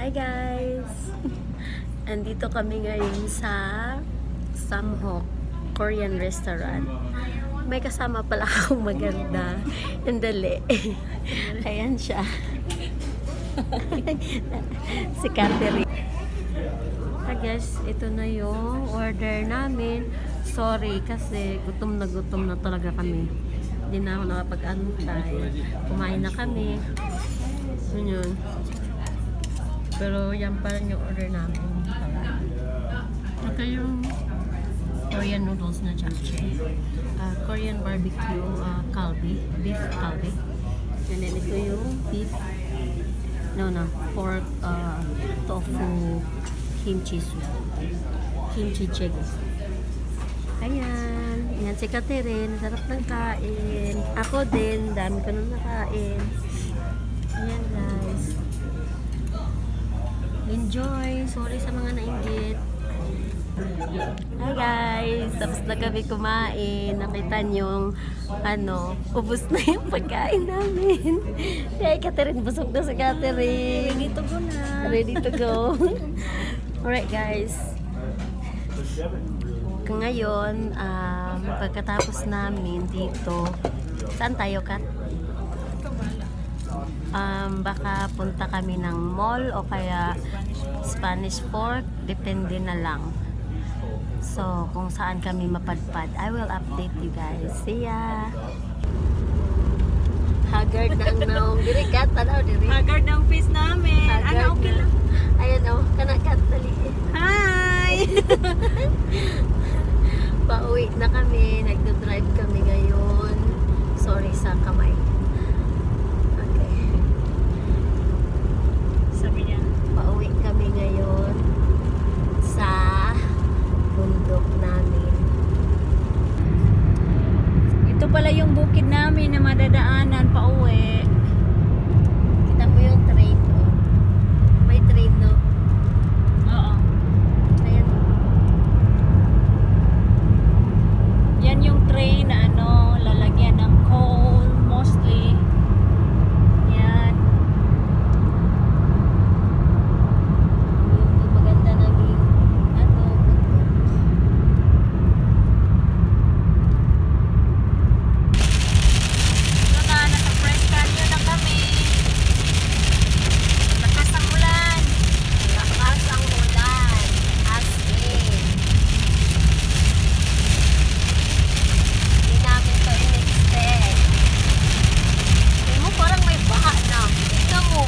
Hi guys! Andito kami ngayon sa Samhok Korean restaurant. May kasama pala akong maganda. Andali. Ayan siya. Si Catherine. I guess ito na yung order namin. Sorry kasi gutom na talaga kami. Hindi na ako nakapag-antay. Kumain na kami. Yun. Pero yan pa rin yung order namin. Ito yung Korean noodles na japchae. Korean barbecue kalbi. Beef kalbi. And then ito yung beef. Pork tofu kimchi soup. Kimchi chicken. Ayan. Yan si Catherine. Sarap ng kain. Ako din. Dami ko nang nakain. Ayan guys. Enjoy! Sorry sa mga nainggit. Hi guys! Tapos na kami kumain. Nakita nyo ubos na yung pagkain namin. Kaya Catherine, busog na si Catherine. Ready to go na. Ready to go. Alright guys. Ngayon, pagkatapos namin dito, saan tayo, Kat? Baka punta kami ng mall o kaya Spanish Fork, depende na lang. So, kung saan kami mapadpad, I will update you guys. See ya! Haggard na ang naong diri, Kat, tanaw diri. Haggard na ang face namin. Ano, okay lang. Ayan kana Kat, dali. Hi! Pauwi na kami, nagdo-drive kami ngayon. Sorry sa kamay. Pauwi kami ngayon sa bundok namin. Ito pala yung bukid namin na madadaanan pa uwi. Kita mo yung train, no? May train, no? Oo. Ayan. Yan yung train na lalagyan ng coal mostly. Yan. Maganda na view. Ito na, nasa Fresh Canyon na kami. Lakas ang ulan. Lakas ang ulan. As in. Hindi namin to in-expect. Hindi mo parang may baha na. Tignan mo.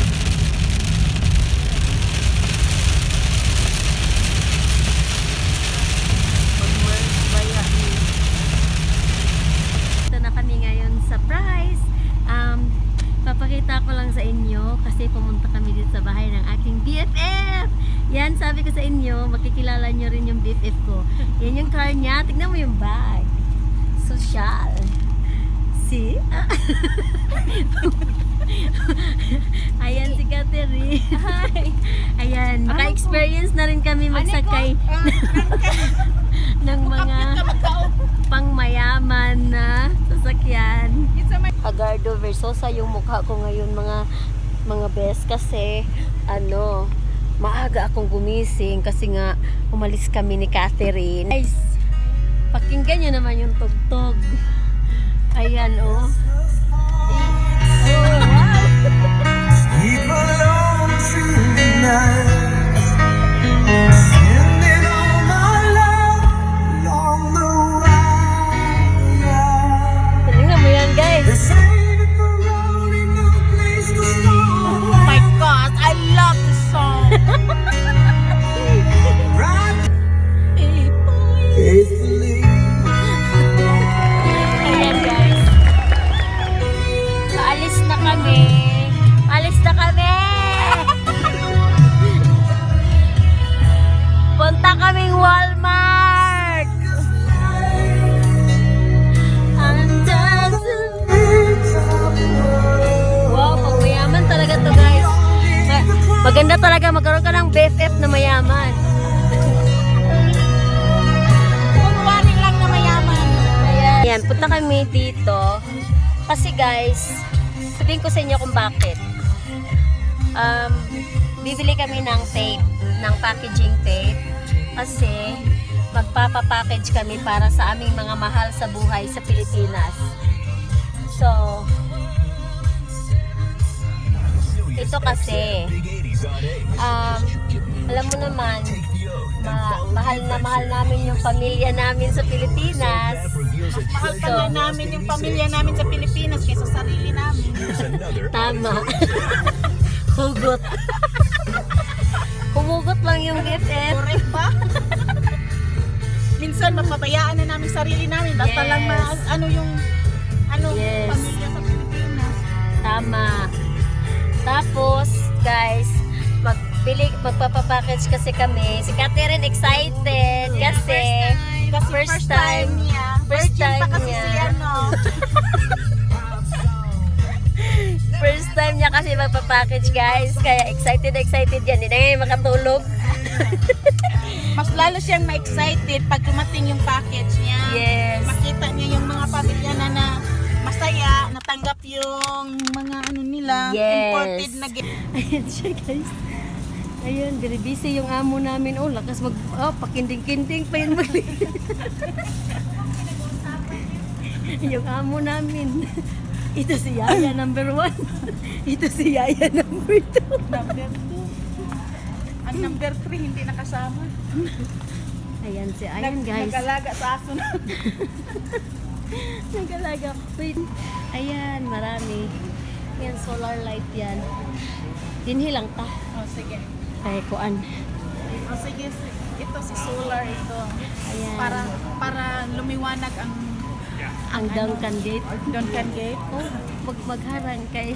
Ito na kami ngayon sa price. Papakita ko lang sa inyo kasi pumunta kami dito sa bahay ng aking BFF. Yan, sabi ko sa inyo, makikilala nyo rin yung BFF ko. Yan yung car niya. Tignan mo yung bag. Social. See? Ayan si Catherine. Hi. Ayan, maka-experience na rin kami magsakay ng mga pangmayaman na sasakyan. Agardo Versosa yung mukha ko ngayon mga best kasi maaga akong gumising kasi nga umalis kami ni Catherine. Guys, pakinggan nyo naman yung tugtog. Ayan oh. Oh wow. Sleep alone through the night, sending all my love along the wire. Tingnan mo yan guys. They say that the road ain't no place to start. Oh my God, I love this song. Right faithfully. Ayan guys. Paalis na kami. Alis na kami. Punta kaming Walmart. Wow, pagmayaman talaga to guys. Maganda talaga magkaroon ka ng BFF na mayaman. Kunwari lang na mayaman. Ayan, punta kami dito. Kasi guys, sabihin ko sa inyo kung bakit. bibili kami ng tape, ng packaging tape. Kasi magpapapackage kami para sa aming mga mahal sa buhay sa Pilipinas. So, ito kasi, alam mo naman, mahal na mahal namin yung pamilya namin sa Pilipinas. Mahal ka na namin yung pamilya namin sa Pilipinas kaysa sarili namin. Tama. Hugot. Humugot lang yung gift eh. Correct ba? Minsan mapabayaan na namin sarili namin basta Yes. lang Yes. pamilya sa Pilipinas. Tama. Tapos, guys, magpapapackage kasi kami. Si Catherine excited kasi first time niya. first Virgin time pa kasi niya. siya, no? First time niya kasi magpapackage, guys. Kaya excited yan. Hindi na ngayon makatulog. Mas lalo siyang ma-excited pag dumating yung package niya. Yes. Makita niya yung mga pamilya na masaya, natanggap yung mga nila, Yes. imported na gift. Ayan siya, guys. Ayun, very busy yung amo namin. Oh, lakas pakinding-kinding pa yun muli. Yung amo namin. Ito si Yaya number 1. Ito si Yaya number 2. Number 2. Ang number 3 hindi nakasama. Ayan guys. Nag-alaga sa aso na. Nagalaga. Wait. Ayan, marami. Yan, solar light yan. Dinhi lang ta. Oh, sige. Kaya kuan. Oh, sige. Ito si solar ito. Ayan. Para lumiwanag ang Duncan Gate. Duncan Gate. Oh, magharang kay.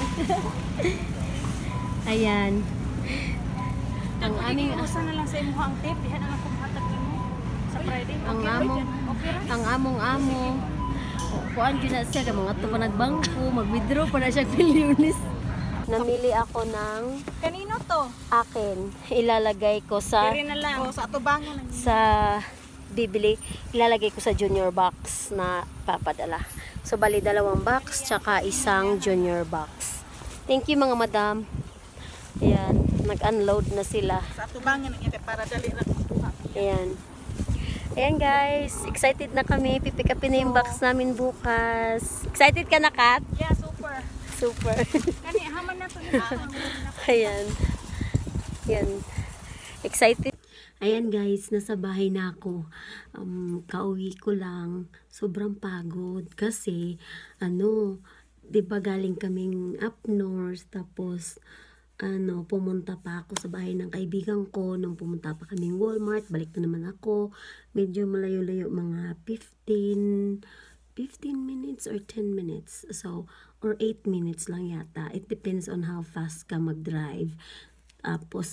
Ayan. Ang aming Usa na lang sa imo ang tape, diha na lang kumatag nimo sa Friday. ang Okay, among okay ra? ang among amo. Kuan gyud na siya mga to pa nagbangko, mag-withdraw pa na siya milyones. Namili ako ng Kanino to? akin. Ilalagay ko sa Diri na lang. Oh, sa atubangan lang. sa bibili, ilalagay ko sa junior box na papadala. So, bali 2 box, tsaka isang junior box. Thank you mga madam. Ayan, nag-unload na sila. Sa atubangan lang yan para dali ra makuha. Ayan. Ayan guys, excited na kami. Pipick upin na yung box namin bukas. Excited ka na, Kat? Yeah, super. Super. Kani haman na to ni Ayan. Ayan. Excited. Ayan guys, nasa bahay na ako. Kauwi ko lang. Sobrang pagod kasi di ba galing kaming up north, tapos pumunta pa ako sa bahay ng kaibigan ko. Nung pumunta pa kaming Walmart, balik na naman ako. Medyo malayo-layo, mga 15 minutes or 10 minutes. So, or 8 minutes lang yata. It depends on how fast ka mag-drive. Tapos,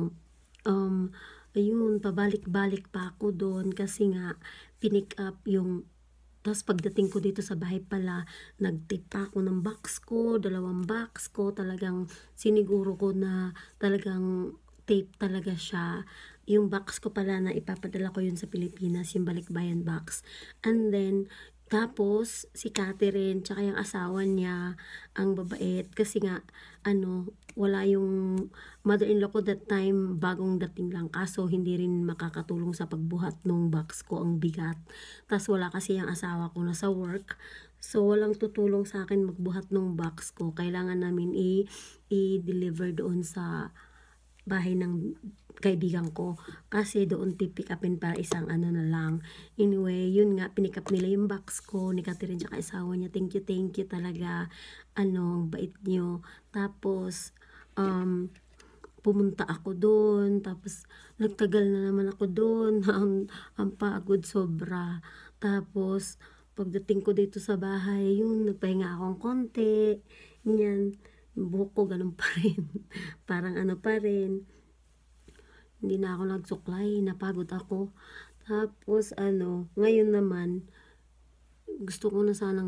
ayun, pabalik-balik pa ako doon kasi nga, pinick up yung. Tapos pagdating ko dito sa bahay pala, nag-tape pa ako ng box ko, 2 box ko, talagang siniguro ko na talagang tape talaga siya. Yung box ko pala na ipapadala ko yun sa Pilipinas, yung Balikbayan box. And then, tapos, si Catherine, tsaka yung asawa niya, ang babait, kasi nga, wala yung mother-in-law ko that time, bagong dating lang, kaso hindi rin makakatulong sa pagbuhat ng box ko, ang bigat. Tapos wala kasi yung asawa ko na sa work, so walang tutulong sa akin magbuhat ng box ko. Kailangan namin i-deliver doon sa bahay ng kaibigan ko, kasi doon pipick upin para isang na lang. Anyway, yun nga, pinick up nila yung box ko ni Catherine tsaka asawa niya. Thank you talaga, ang bait nyo. Tapos pumunta ako doon, tapos nagtagal na naman ako doon. ang pagod sobra. Tapos pagdating ko dito sa bahay, yun, nagpahinga akong konti, yan, buhok ko ganun pa rin. Parang pa rin, hindi na ako nagsuklay, napagod ako. Tapos ngayon naman, gusto ko na sanang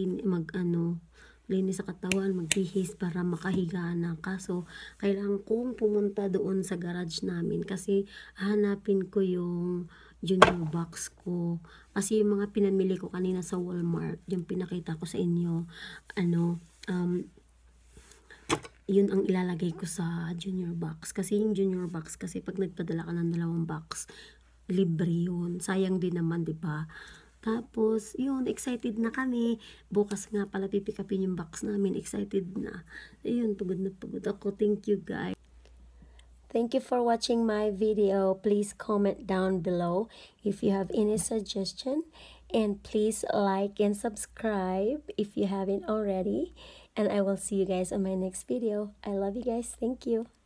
linis sa katawan, magbihis para makahiga na. Kaso, kailangan kong pumunta doon sa garage namin kasi hanapin ko yung junior box ko. Kasi yung mga pinamili ko kanina sa Walmart, yung pinakita ko sa inyo, yun ang ilalagay ko sa junior box. Kasi yung junior box, kasi pag nagpadala ka ng 2 box, libre yun. Sayang din naman, di ba? Tapos, yun, excited na kami. Bukas nga pala pipick upin yung box namin. Excited na. Ayun, pagod na pagod ako. Thank you, guys. Thank you for watching my video. Please comment down below if you have any suggestion. And please like and subscribe if you haven't already. And I will see you guys on my next video. I love you guys. Thank you.